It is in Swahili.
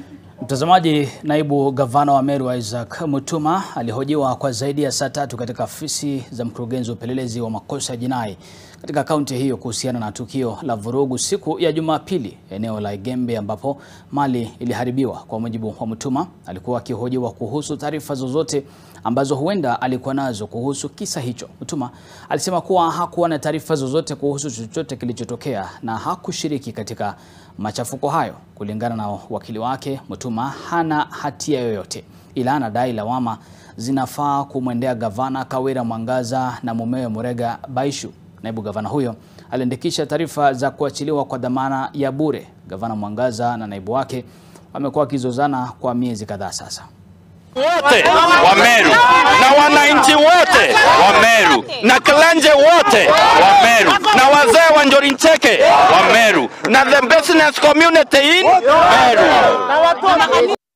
Mtazamaji, naibu gavana wa Meru Isaac Mutuma alihojiwa kwa zaidi ya saa 3 katika afisi za mkurugenzi wa upelelezi wa makosa ya jinai katika kaunti hiyo kuhusiana na tukio la vurugu siku ya Jumapili eneo la Igembe ambapo mali iliharibiwa. Kwa mujibu wa Mutuma, alikuwa akihojiwa kuhusu taarifa zozote ambazo huenda alikuwa nazo kuhusu kisa hicho. Mutuma alisema kuwa hakuwa na taarifa zozote kuhusu chochote kilichotokea na hakushiriki katika machafuko hayo. Kulingana na wakili wake, Mutuma hana hatia yoyote, ila anadai lawama zinafaa kumwendea gavana Kawira Mwangaza na mumewe Murega Baishu. Naibu gavana huyo aliandikisha taarifa za kuachiliwa kwa dhamana ya bure. Gavana Mwangaza na naibu wake wamekuwa wakizozana kwa miezi kadhaa sasa. Wote wa Meru na wananchi wote wa Meru na Kalanje wote wa Meru na wazee wa Njori Ncheke wa Meru na the business community in Meru.